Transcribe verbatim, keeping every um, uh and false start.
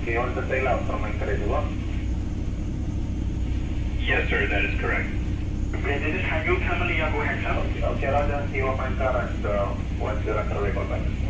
Okay, you want to sail out from Anchorage, what? Yes, sir, that is correct. Okay, this is Hanyu family, go ahead, sir. Okay, okay, Raja, see you up Ankara and uh, once you're underway, call back.